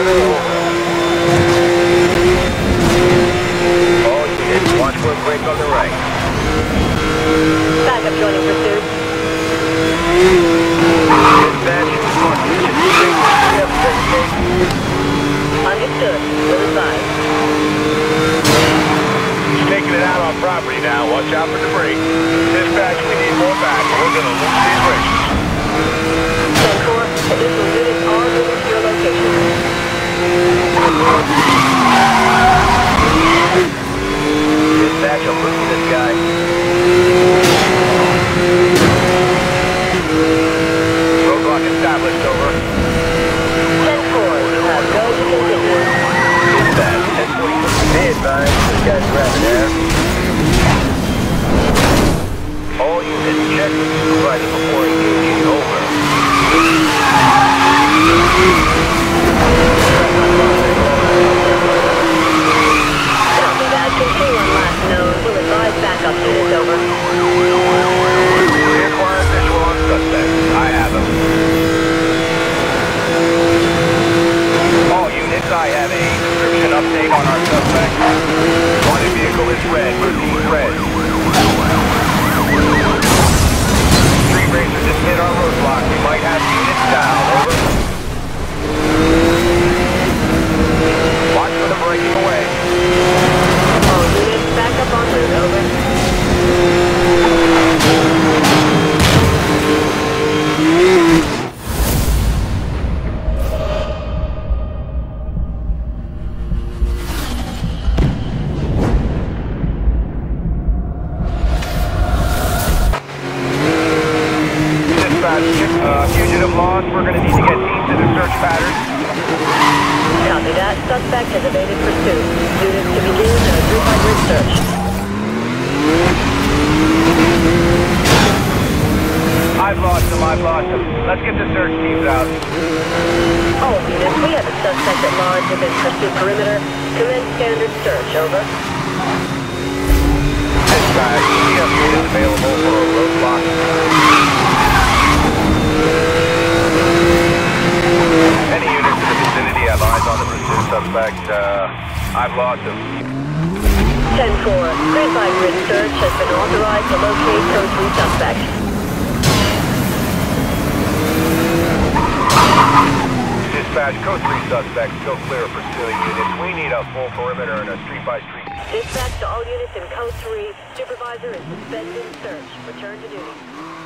All units, watch for a break on the right. Backup joining pursuit. Dispatch, Understood. Will advise. he's taking it out on property now. Watch out for debris. Dispatch, we need more back. We're going to lose these races. 10-4, additional units are moving to your location. Dispatch, I'm losing this guy. Roadblock established, over. 10-4, you have go to continue. Dispatch, 1040. Be advised, this guy's grabbing air. All units, check with the supervisor before engaging, over. Copy that. Continue on last node. We'll advise backup units over. Reacquire visual on suspect. I have him. All units, I have a description update on our suspect. Wanted vehicle is red. Proceed red. Street racer just hit our roadblock. We might have units down. Over. Watch for them breaking away. All units back up on route. Over. Fugitive lost. We're going to need to get teams into search patterns. Copy that. Suspect has evaded pursuit. Units to begin a group-by-group search. I've lost him. Let's get the search teams out. All units, we have a suspect at large within pursuit perimeter. Commence standard search. Over. Dispatch, we have units available for a roadblock. Any units in the vicinity have eyes on the pursuit suspect. I've lost him. 10-4, grid-by-grid search has been authorized to locate code 3 suspect. Dispatch, code 3 suspect, still clear of pursuing units. We need a full perimeter and a street-by-street. Dispatch to all units in code 3. Supervisor is suspending search. Return to duty.